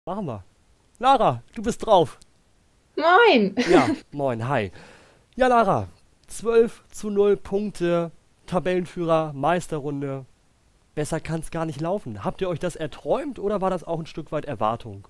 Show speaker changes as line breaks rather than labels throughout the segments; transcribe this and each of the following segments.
Machen wir. Lara, du bist drauf.
Moin!
Ja, moin, hi. Ja, Lara, 12:0 Punkte, Tabellenführer, Meisterrunde. Besser kann's gar nicht laufen. Habt ihr euch das erträumt oder war das auch ein Stück weit Erwartung?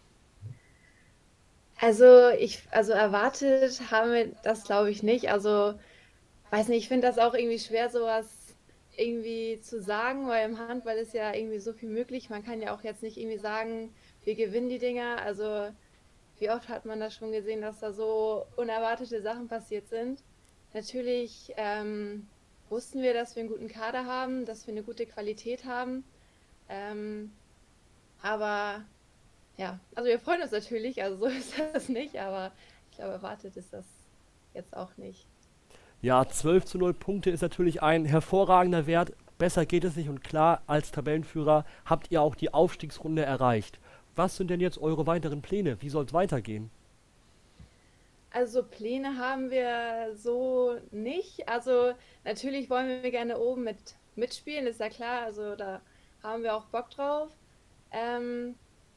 Also erwartet haben wir das, glaube ich, nicht. Also, weiß nicht, ich finde das auch irgendwie schwer, sowas irgendwie zu sagen, weil im Handball ist ja irgendwie so viel möglich. Man kann ja auch jetzt nicht irgendwie sagen, wir gewinnen die Dinger. Also, wie oft hat man das schon gesehen, dass da so unerwartete Sachen passiert sind? Natürlich wussten wir, dass wir einen guten Kader haben, dass wir eine gute Qualität haben. Ähm, aber ja, also wir freuen uns natürlich, also so ist das nicht, aber ich glaube, erwartet ist das jetzt auch nicht.
Ja, 12:0 Punkte ist natürlich ein hervorragender Wert. Besser geht es nicht und klar, als Tabellenführer habt ihr auch die Aufstiegsrunde erreicht. Was sind denn jetzt eure weiteren Pläne? Wie soll's weitergehen?
Also Pläne haben wir so nicht. Also natürlich wollen wir gerne oben mitspielen, ist ja klar. Also da haben wir auch Bock drauf. Ähm,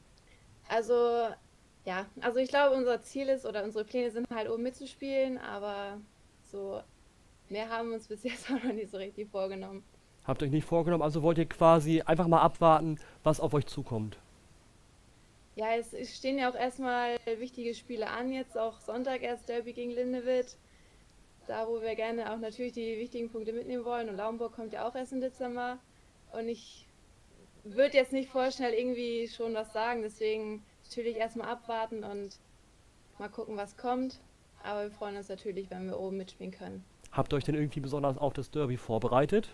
also also ich glaube, unser Ziel ist oder unsere Pläne sind halt oben mitzuspielen, aber so mehr haben wir uns bis jetzt auch noch nicht so richtig vorgenommen.
Habt ihr euch nicht vorgenommen, also wollt ihr quasi einfach mal abwarten, was auf euch zukommt?
Ja, es stehen ja auch erstmal wichtige Spiele an, jetzt auch Sonntag erst Derby gegen Lindewitt, da wo wir gerne auch natürlich die wichtigen Punkte mitnehmen wollen. Und Lauenburg kommt ja auch erst im Dezember. Und ich würde jetzt nicht vorschnell irgendwie schon was sagen, deswegen natürlich erstmal abwarten und mal gucken, was kommt. Aber wir freuen uns natürlich, wenn wir oben mitspielen können.
Habt ihr euch denn irgendwie besonders auf das Derby vorbereitet?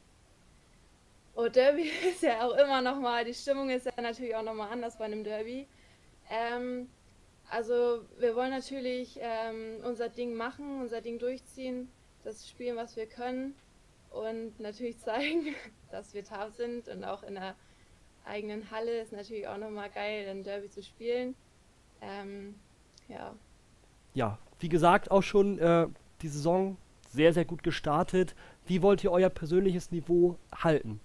Und Derby ist ja auch immer nochmal, die Stimmung ist ja natürlich auch nochmal anders bei einem Derby. Ähm, Also wir wollen natürlich unser Ding machen, unser Ding durchziehen, das spielen, was wir können und natürlich zeigen, dass wir tough sind und auch in der eigenen Halle ist natürlich auch nochmal geil, ein Derby zu spielen. Ähm, ja,
Ja, wie gesagt, auch schon die Saison sehr, sehr gut gestartet. Wie wollt ihr euer persönliches Niveau halten?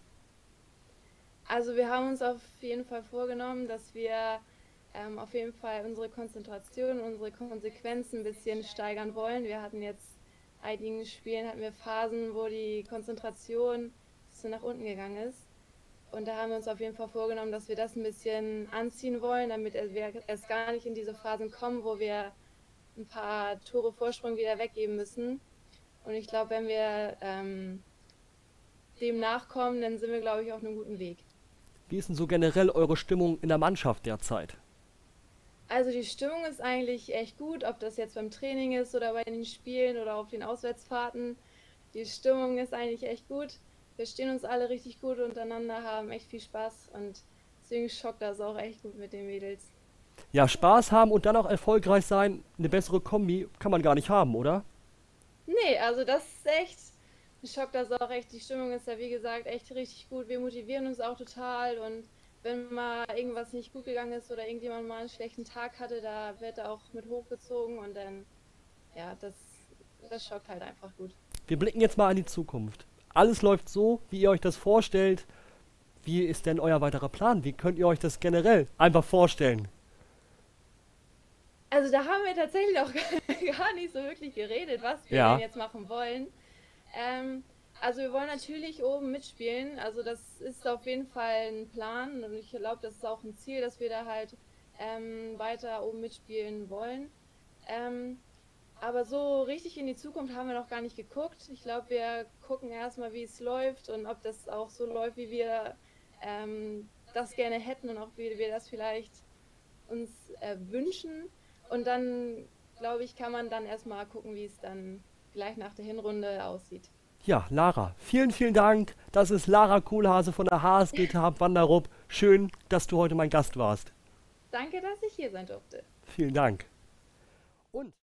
also wir haben uns auf jeden Fall vorgenommen, dass wir auf jeden Fall unsere Konzentration, unsere Konsequenzen ein bisschen steigern wollen. Wir hatten jetzt einigen Spielen hatten wir Phasen, wo die Konzentration so nach unten gegangen ist. Und da haben wir uns auf jeden Fall vorgenommen, dass wir das ein bisschen anziehen wollen, damit wir erst gar nicht in diese Phasen kommen, wo wir ein paar Tore Vorsprung wieder weggeben müssen. Und ich glaube, wenn wir dem nachkommen, dann sind wir, glaube ich, auf einem guten Weg.
Wie ist denn so generell eure Stimmung in der Mannschaft derzeit?
Also die Stimmung ist eigentlich echt gut, ob das jetzt beim Training ist oder bei den Spielen oder auf den Auswärtsfahrten. Die Stimmung ist eigentlich echt gut. Wir stehen uns alle richtig gut untereinander, haben echt viel Spaß und deswegen schockt das auch echt gut mit den Mädels.
Ja, Spaß haben und dann auch erfolgreich sein, eine bessere Kombi kann man gar nicht haben, oder?
Nee, also das ist echt, mich schockt das auch echt. Die Stimmung ist ja wie gesagt echt richtig gut. Wir motivieren uns auch total und wenn mal irgendwas nicht gut gegangen ist oder irgendjemand mal einen schlechten Tag hatte, da wird er auch mit hochgezogen und dann, ja, das schockt halt einfach gut.
Wir blicken jetzt mal in die Zukunft. Alles läuft so, wie ihr euch das vorstellt. Wie ist denn euer weiterer Plan? Wie könnt ihr euch das generell einfach vorstellen?
Also da haben wir tatsächlich auch gar nicht so wirklich geredet, was wir denn
Ja,
jetzt machen wollen. Ähm, also wir wollen natürlich oben mitspielen. Also das ist auf jeden Fall ein Plan und ich glaube, das ist auch ein Ziel, dass wir da halt weiter oben mitspielen wollen. Ähm, aber so richtig in die Zukunft haben wir noch gar nicht geguckt. Ich glaube, wir gucken erstmal, wie es läuft und ob das auch so läuft, wie wir das gerne hätten und auch wie wir das vielleicht uns wünschen. Und dann, glaube ich, kann man dann erstmal gucken, wie es dann gleich nach der Hinrunde aussieht.
ja, Lara. Vielen, vielen Dank. Das ist Lara Kohlhase von der HSG Tab Wanderup. Schön, dass du heute mein Gast warst.
Danke, dass ich hier sein durfte.
Vielen Dank. Und